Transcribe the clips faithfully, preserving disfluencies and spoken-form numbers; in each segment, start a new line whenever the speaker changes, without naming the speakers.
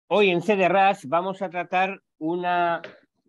Hoy en C D R A S vamos a tratar una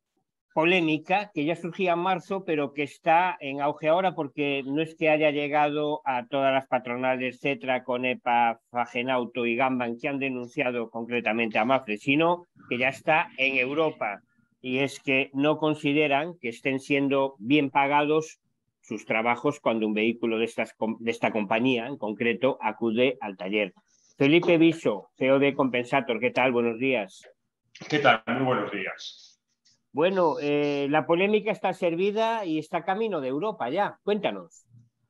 polémica que ya surgía en marzo, pero que está en auge ahora porque no es que haya llegado a todas las patronales Cetra, Conepa, Fagenauto y Gamban que han denunciado concretamente a Mapfre, sino que ya está en Europa. Y es que no consideran que estén siendo bien pagados sus trabajos cuando un vehículo de, estas, de esta compañía en concreto acude al taller. Felipe Viso, C E O de Compensator, ¿qué tal? Buenos días.
¿Qué tal? Muy buenos días.
Bueno, eh, la polémica está servida y está camino de Europa ya. Cuéntanos.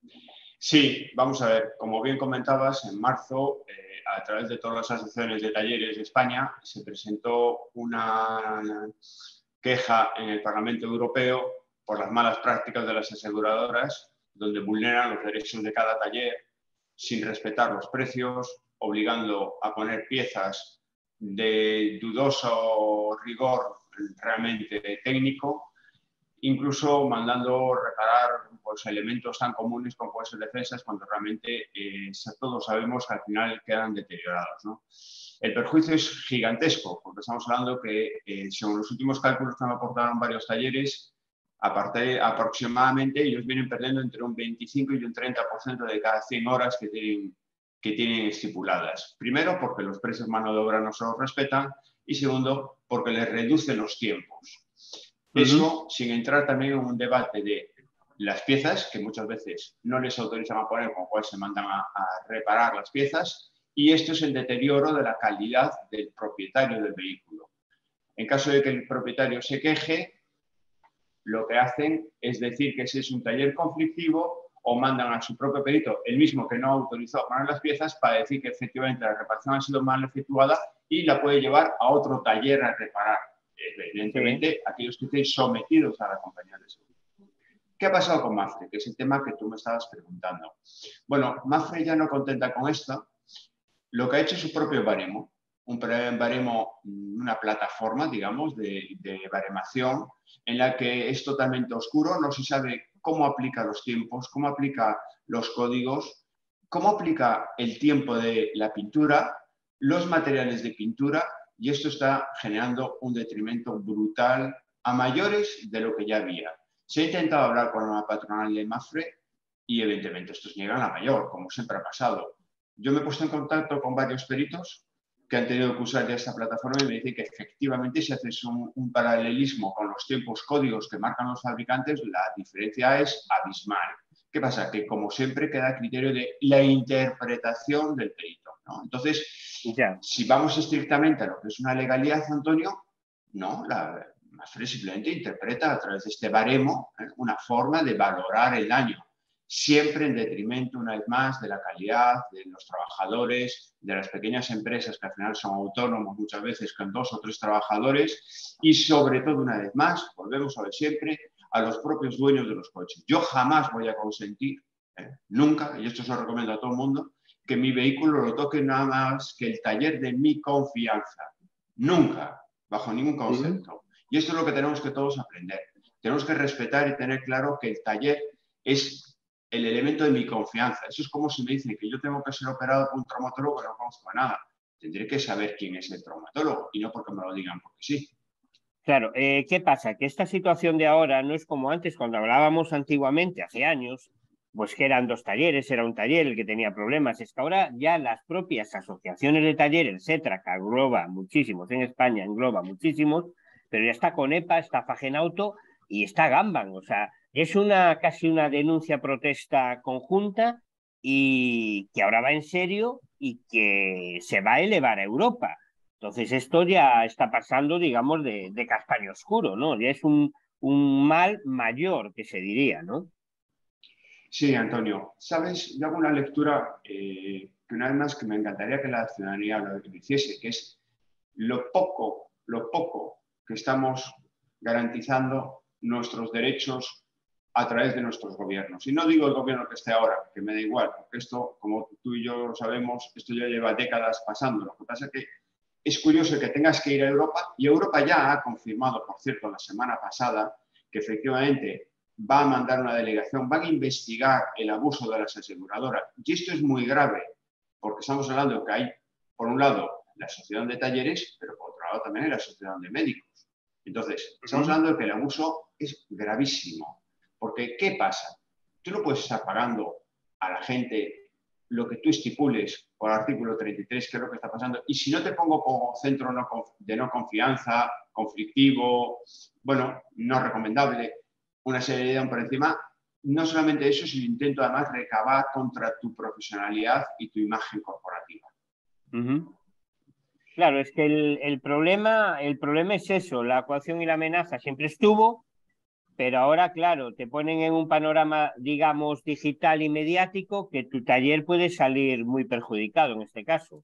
Sí, vamos a ver, como bien comentabas, en marzo, eh, a través de todas las asociaciones de talleres de España, se presentó una queja en el Parlamento Europeo por las malas prácticas de las aseguradoras, donde vulneran los derechos de cada taller sin respetar los precios, obligando a poner piezas de dudoso rigor realmente técnico, incluso mandando reparar pues, elementos tan comunes como pueden ser defensas, cuando realmente eh, todos sabemos que al final quedan deteriorados, ¿no? El perjuicio es gigantesco, porque estamos hablando que, eh, según los últimos cálculos que me aportaron varios talleres, aparte, aproximadamente ellos vienen perdiendo entre un veinticinco y un treinta por ciento de cada cien horas que tienen, que tienen estipuladas. Primero, porque los precios mano de obra no se los respetan, y segundo, porque les reducen los tiempos. Eso, uh-huh. sin entrar también en un debate de las piezas, que muchas veces no les autorizan a poner, con lo cual se mandan a, a reparar las piezas, y esto es el deterioro de la calidad del propietario del vehículo. En caso de que el propietario se queje, lo que hacen es decir que ese es un taller conflictivo o mandan a su propio perito, el mismo que no autorizó a poner las piezas, para decir que efectivamente la reparación ha sido mal efectuada y la puede llevar a otro taller a reparar. Evidentemente, sí. Aquellos que estén sometidos a la compañía de seguro. ¿Qué ha pasado con Mapfre? Que es el tema que tú me estabas preguntando. Bueno, Mapfre ya no contenta con esto, lo que ha hecho es su propio baremo, un baremo, una plataforma, digamos, de, de baremación, en la que es totalmente oscuro, no se sabe cómo aplica los tiempos, cómo aplica los códigos, cómo aplica el tiempo de la pintura, los materiales de pintura, y esto está generando un detrimento brutal a mayores de lo que ya había. Se ha intentado hablar con la patronal de Mapfre y evidentemente estos llegan a mayor, como siempre ha pasado. Yo me he puesto en contacto con varios peritos que han tenido que usar ya esta plataforma y me dicen que efectivamente si haces un, un paralelismo con los tiempos códigos que marcan los fabricantes, la diferencia es abismal. ¿Qué pasa? Que como siempre queda a criterio de la interpretación del perito, ¿no? Entonces, yeah. si vamos estrictamente a lo que es una legalidad, Antonio, no, la Mapfre simplemente interpreta a través de este baremo, ¿eh?, una forma de valorar el daño, siempre en detrimento, una vez más, de la calidad, de los trabajadores, de las pequeñas empresas que al final son autónomos muchas veces con dos o tres trabajadores, y sobre todo, una vez más, volvemos a ver siempre, a los propios dueños de los coches. Yo jamás voy a consentir, eh, nunca, y esto se lo recomiendo a todo el mundo, que mi vehículo lo toque nada más que el taller de mi confianza. Nunca, bajo ningún concepto. Uh-huh. Y esto es lo que tenemos que todos aprender. Tenemos que respetar y tener claro que el taller es el elemento de mi confianza. Eso es como si me dicen que yo tengo que ser operado por un traumatólogo que no conozco a nada. Tendré que saber quién es el traumatólogo y no porque me lo digan porque sí.
Claro, eh, ¿qué pasa? Que esta situación de ahora no es como antes, cuando hablábamos antiguamente, hace años, pues que eran dos talleres, era un taller el que tenía problemas. Es que ahora ya las propias asociaciones de talleres, etcétera, que engloba muchísimos en España, engloba muchísimos, pero ya está Conepa, está Fagenauto y está Gamban. O sea, es una casi una denuncia protesta conjunta y que ahora va en serio y que se va a elevar a Europa. Entonces esto ya está pasando, digamos, de, de castaño oscuro, ¿no? Ya es un, un mal mayor, que se diría, ¿no?
Sí, Antonio. Sabes, yo hago una lectura eh, que una vez más que me encantaría que la ciudadanía lo hiciese, que es lo poco, lo poco que estamos garantizando nuestros derechos a través de nuestros gobiernos. Y no digo el gobierno que esté ahora, que me da igual, porque esto, como tú y yo lo sabemos, esto ya lleva décadas pasando. Lo que pasa es que es curioso que tengas que ir a Europa, y Europa ya ha confirmado, por cierto, la semana pasada, que efectivamente va a mandar una delegación, van a investigar el abuso de las aseguradoras. Y esto es muy grave, porque estamos hablando de que hay, por un lado, la asociación de talleres, pero por lado también en la Asociación de Médicos. Entonces, estamos
Uh-huh.
hablando de que el abuso es gravísimo. Porque, ¿qué pasa? Tú no puedes estar pagando a la gente lo que tú estipules por el artículo treinta y tres, que es lo que está pasando. Y si no te pongo como centro no, de no confianza, conflictivo, bueno, no recomendable, una serie de por encima, no solamente eso, sino intento además recabar contra tu profesionalidad y tu imagen corporativa.
Uh-huh. Claro, es que el, el, problema, el problema es eso, la coacción y la amenaza siempre estuvo, pero ahora, claro, te ponen en un panorama, digamos, digital y mediático que tu taller puede salir muy perjudicado en este caso.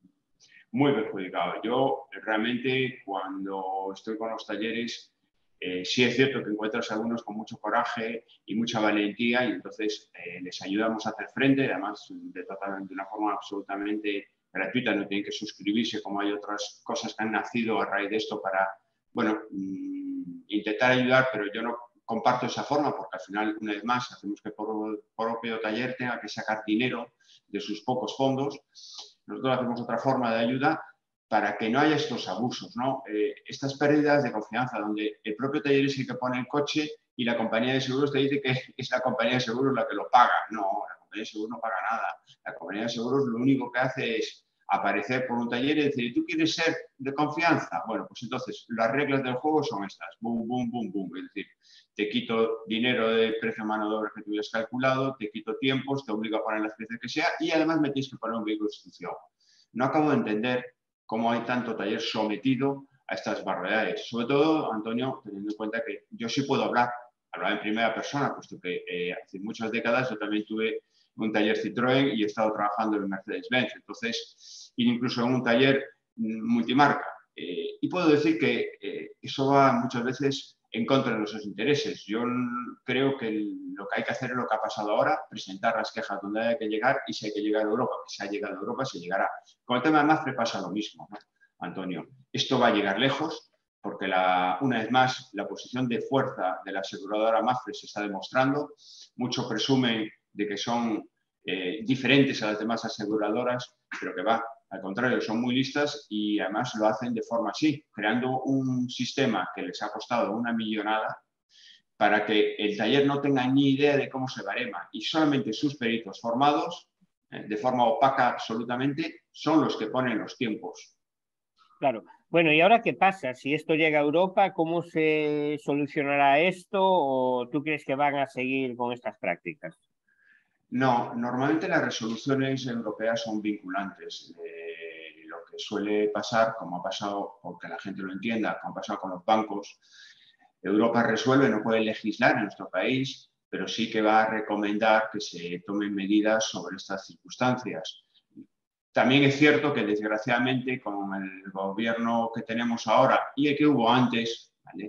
Muy perjudicado. Yo realmente cuando estoy con los talleres, eh, sí es cierto que encuentras algunos con mucho coraje y mucha valentía y entonces eh, les ayudamos a hacer frente, además de, de una forma absolutamente gratuita, no tienen que suscribirse como hay otras cosas que han nacido a raíz de esto para, bueno, mmm, intentar ayudar, pero yo no comparto esa forma porque al final, una vez más, hacemos que el propio taller tenga que sacar dinero de sus pocos fondos. Nosotros hacemos otra forma de ayuda para que no haya estos abusos, ¿no? Eh, estas pérdidas de confianza, donde el propio taller es el que pone el coche y la compañía de seguros te dice que es la compañía de seguros la que lo paga. No, la compañía de seguros no paga nada. La compañía de seguros lo único que hace es aparecer por un taller y decir, ¿tú quieres ser de confianza? Bueno, pues entonces las reglas del juego son estas, boom, boom, boom, boom. Es decir, te quito dinero de precio de mano de obra que tú hubieras calculado, te quito tiempos, te obligo a poner las piezas que sea y además me tienes que poner un vehículo de instrucción. No acabo de entender cómo hay tanto taller sometido a estas barbaridades. Sobre todo, Antonio, teniendo en cuenta que yo sí puedo hablar, hablar en primera persona, puesto que eh, hace muchas décadas yo también tuve un taller Citroën y he estado trabajando en Mercedes-Benz, entonces, incluso en un taller multimarca. Eh, y puedo decir que eh, eso va muchas veces en contra de nuestros intereses. Yo creo que el, lo que hay que hacer es lo que ha pasado ahora, presentar las quejas donde haya que llegar y si hay que llegar a Europa, que se ha llegado a Europa, se llegará. Con el tema de Mafre pasa lo mismo, ¿no, Antonio? Esto va a llegar lejos porque, la, una vez más, la posición de fuerza de la aseguradora Mafre se está demostrando. Muchos presumen de que son eh, diferentes a las demás aseguradoras, pero que va, al contrario, son muy listas y además lo hacen de forma así, creando un sistema que les ha costado una millonada para que el taller no tenga ni idea de cómo se barema y solamente sus peritos formados, eh, de forma opaca absolutamente, son los que ponen los tiempos.
Claro. Bueno, ¿y ahora qué pasa? Si esto llega a Europa, ¿cómo se solucionará esto o tú crees que van a seguir con estas prácticas?
No, normalmente las resoluciones europeas son vinculantes. Eh, lo que suele pasar, como ha pasado, porque la gente lo entienda, como ha pasado con los bancos, Europa resuelve, no puede legislar en nuestro país, pero sí que va a recomendar que se tomen medidas sobre estas circunstancias. También es cierto que, desgraciadamente, con el gobierno que tenemos ahora y el que hubo antes, ¿vale?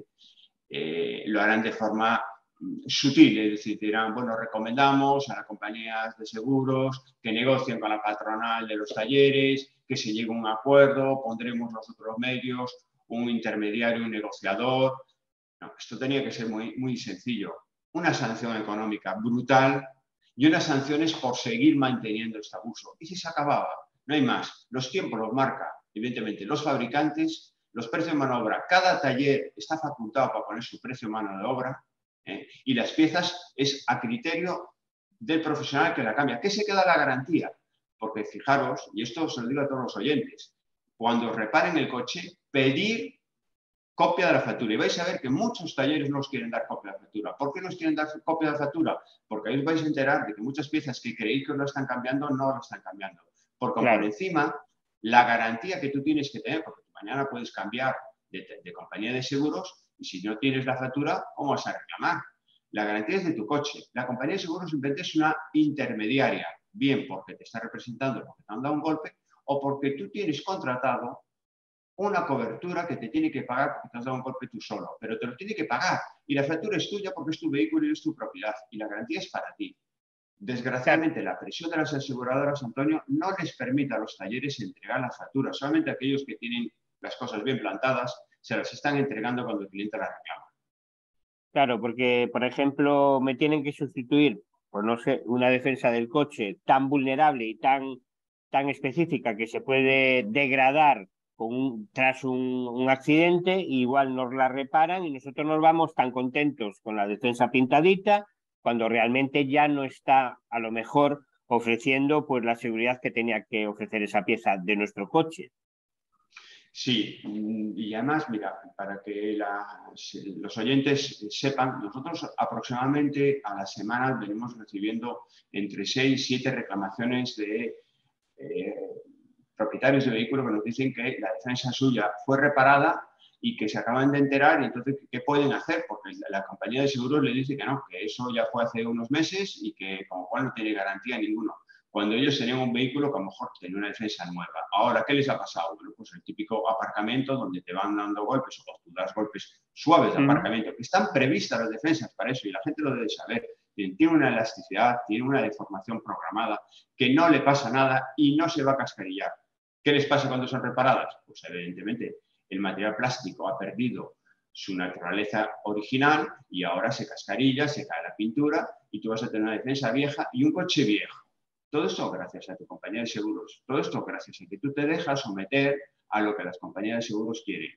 eh, lo harán de forma sutil, es decir, dirán, bueno, recomendamos a las compañías de seguros que negocien con la patronal de los talleres, que se llegue a un acuerdo, pondremos nosotros los medios, un intermediario, un negociador. No, esto tenía que ser muy, muy sencillo. Una sanción económica brutal y unas sanciones por seguir manteniendo este abuso. Y si se acababa, no hay más. Los tiempos los marca, evidentemente, los fabricantes, los precios de mano de obra. Cada taller está facultado para poner su precio de mano de obra, ¿eh? Y las piezas es a criterio del profesional que la cambia. ¿Qué se queda la garantía? Porque fijaros, y esto se lo digo a todos los oyentes, cuando reparen el coche, pedir copia de la factura. Y vais a ver que muchos talleres no os quieren dar copia de la factura. ¿Por qué no os quieren dar copia de la factura? Porque ahí os vais a enterar de que muchas piezas que creéis que os lo están cambiando, no lo están cambiando. Porque por
Claro.
encima, la garantía que tú tienes que tener, porque mañana puedes cambiar de, de compañía de seguros y si no tienes la factura, ¿cómo vas a reclamar? La garantía es de tu coche. La compañía de seguros simplemente es una intermediaria, bien porque te está representando porque te han dado un golpe o porque tú tienes contratado una cobertura que te tiene que pagar porque te has dado un golpe tú solo, pero te lo tiene que pagar y la factura es tuya porque es tu vehículo y es tu propiedad y la garantía es para ti.
Claro.
Desgraciadamente, la presión de las aseguradoras, Antonio, no les permite a los talleres entregar las facturas. Solamente aquellos que tienen las cosas bien plantadas se las están entregando cuando el cliente las reclama.
Claro, porque, por ejemplo, me tienen que sustituir, pues no sé, una defensa del coche tan vulnerable y tan, tan específica que se puede degradar con un, tras un, un accidente, igual nos la reparan y nosotros nos vamos tan contentos con la defensa pintadita, cuando realmente ya no está a lo mejor ofreciendo pues la seguridad que tenía que ofrecer esa pieza de nuestro coche.
Sí, y además, mira, para que la, los oyentes sepan, nosotros aproximadamente a la semana venimos recibiendo entre seis y siete reclamaciones de eh, propietarios de vehículos que nos dicen que la defensa suya fue reparada y que se acaban de enterar y entonces, ¿qué pueden hacer? Porque la compañía de seguros le dice que no, que eso ya fue hace unos meses y que como cual no tiene garantía ninguno. Cuando ellos tenían un vehículo que a lo mejor tenía una defensa nueva. Ahora, ¿qué les ha pasado? Bueno, pues el típico aparcamiento donde te van dando golpes o tú das golpes suaves de aparcamiento, que están previstas las defensas para eso y la gente lo debe saber. Tiene una elasticidad, tiene una deformación programada, que no le pasa nada y no se va a cascarillar. ¿Qué les pasa cuando son reparadas? Pues evidentemente el material plástico ha perdido su naturaleza original y ahora se cascarilla, se cae la pintura y tú vas a tener una defensa vieja y un coche viejo. Todo esto gracias a tu compañía de seguros. Todo esto gracias a que tú te dejas someter a lo que las compañías de seguros quieren.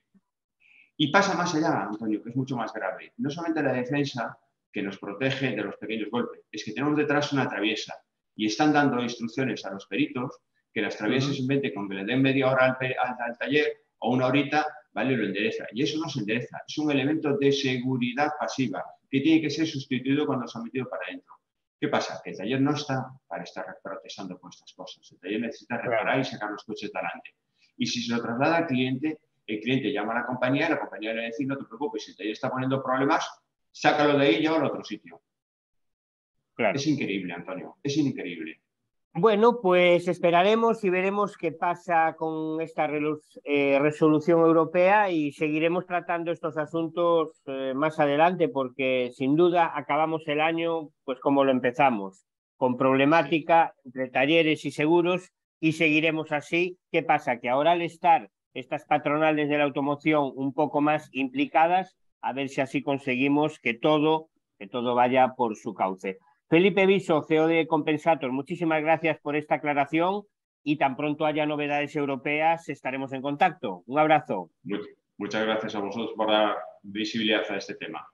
Y pasa más allá, Antonio, que es mucho más grave. No solamente la defensa que nos protege de los pequeños golpes, es que tenemos detrás una traviesa y están dando instrucciones a los peritos que las traviesas simplemente con que le den media hora al, al, al taller o una horita, ¿vale? Lo endereza. Y eso no se endereza, es un elemento de seguridad pasiva que tiene que ser sustituido cuando se ha metido para adentro. ¿Qué pasa? Que el taller no está para estar protestando con estas cosas. El taller necesita reparar y sacar los coches de adelante. Y si se lo traslada al cliente, el cliente llama a la compañía y la compañía le dice, no te preocupes, si el taller está poniendo problemas, sácalo de ahí y llévalo a otro sitio. Claro. Es increíble, Antonio, es increíble.
Bueno, pues esperaremos y veremos qué pasa con esta eh, resolución europea y seguiremos tratando estos asuntos eh, más adelante porque sin duda acabamos el año pues como lo empezamos, con problemática entre talleres y seguros y seguiremos así. ¿Qué pasa? Que ahora al estar estas patronales de la automoción un poco más implicadas, a ver si así conseguimos que todo, que todo vaya por su cauce. Felipe Viso, C E O de Compensator, muchísimas gracias por esta aclaración y tan pronto haya novedades europeas estaremos en contacto. Un abrazo.
Muchas gracias a vosotros por dar visibilidad a este tema.